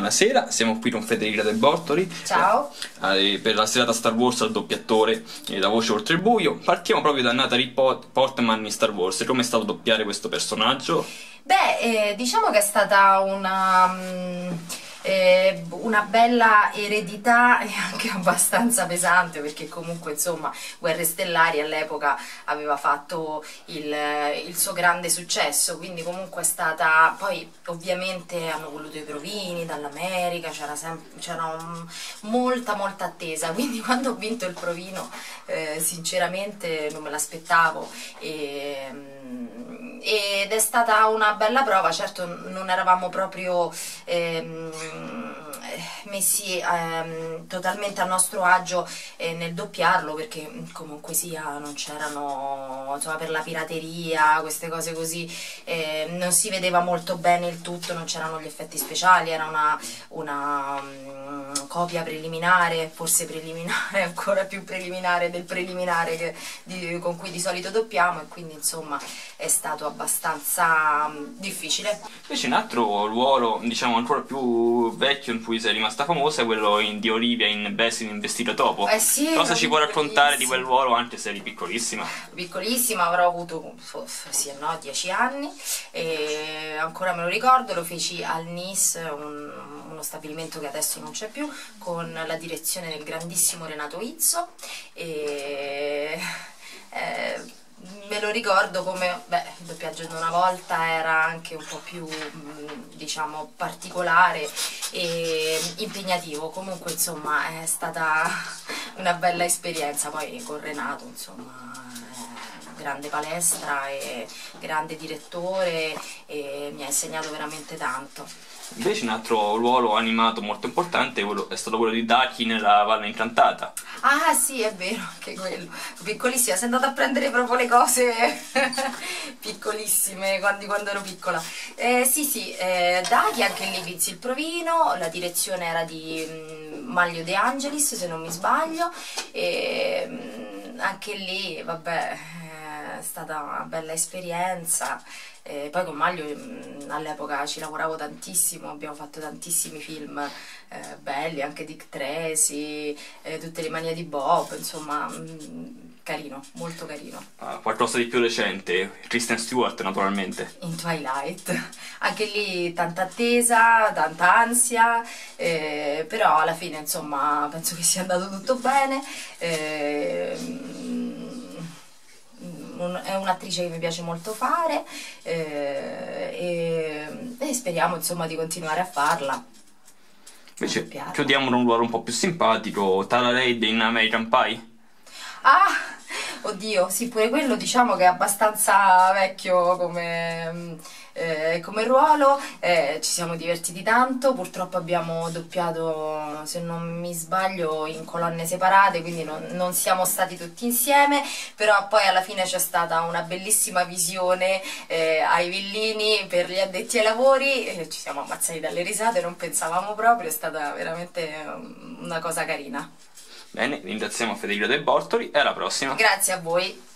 Buonasera, siamo qui con Federica De Bortoli. Ciao. Per la serata Star Wars al doppiatore La voce oltre il buio. Partiamo proprio da Natalie Portman in Star Wars. Come è stato doppiare questo personaggio? Beh, diciamo che è stata una bella eredità e anche abbastanza pesante, perché comunque insomma Guerre Stellari all'epoca aveva fatto il suo grande successo, quindi comunque è stata, poi ovviamente hanno voluto i provini dall'America, c'era molta attesa, quindi quando ho vinto il provino sinceramente non me l'aspettavo ed è stata una bella prova. Certo non eravamo proprio messi totalmente a nostro agio nel doppiarlo, perché comunque sia non c'erano, insomma, per la pirateria, queste cose così, non si vedeva molto bene il tutto, non c'erano gli effetti speciali, era una copia preliminare, forse preliminare, ancora più preliminare del preliminare con cui di solito doppiamo, e quindi insomma è stato abbastanza difficile. Invece un altro ruolo, diciamo ancora più vecchio, in cui sei rimasta famosa, è quello di Olivia in Basil in Vestito Topo. Sì, cosa ci puoi raccontare di quel ruolo, anche se eri piccolissima? Piccolissima, avrò avuto sì, no, 10 anni, e ancora me lo ricordo. Lo feci al Nice, uno stabilimento che adesso non c'è più, con la direzione del grandissimo Renato Izzo, e me lo ricordo come, beh, il doppiaggio di una volta era anche un po' più, diciamo, particolare e impegnativo. Comunque insomma è stata una bella esperienza. Poi con Renato insomma grande palestra e grande direttore, e mi ha insegnato veramente tanto. Invece un altro ruolo animato molto importante è stato quello di Ducky nella Valle Incantata. Ah sì, è vero, anche quello. Piccolissima, sei andata a prendere proprio le cose piccolissime quando ero piccola. Sì, Ducky, anche lì vinsi il provino, la direzione era di Maglio De Angelis, se non mi sbaglio, e anche lì, vabbè, è stata una bella esperienza. Poi con Maglio all'epoca ci lavoravo tantissimo, abbiamo fatto tantissimi film belli, anche Dick Tracy, Tutte le manie di Bob, insomma carino, molto carino. Qualcosa di più recente, Kristen Stewart naturalmente. In Twilight, anche lì tanta attesa, tanta ansia, però alla fine insomma penso che sia andato tutto bene. È un'attrice che mi piace molto fare, e speriamo insomma di continuare a farla. Invece chiudiamo con un ruolo un po' più simpatico, Tara Reid in American Pie. Ah, oddio, sì, pure quello diciamo che è abbastanza vecchio come ruolo. Ci siamo divertiti tanto. Purtroppo abbiamo doppiato, se non mi sbaglio, in colonne separate, quindi non siamo stati tutti insieme, però poi alla fine c'è stata una bellissima visione ai villini per gli addetti ai lavori, e ci siamo ammazzati dalle risate, non pensavamo proprio, è stata veramente una cosa carina. Bene, ringraziamo Federica De Bortoli e alla prossima. Grazie a voi.